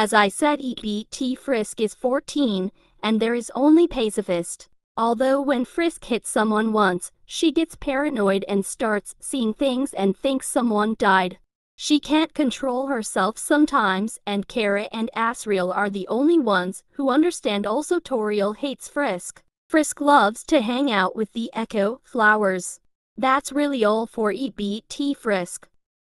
As I said, EBT Frisk is 14, and there is only pacifist. Although when Frisk hits someone once, she gets paranoid and starts seeing things and thinks someone died. She can't control herself sometimes, and Kara and Asriel are the only ones who understand. Also, Toriel hates Frisk. Frisk loves to hang out with the Echo Flowers. That's really all for EBT Frisk.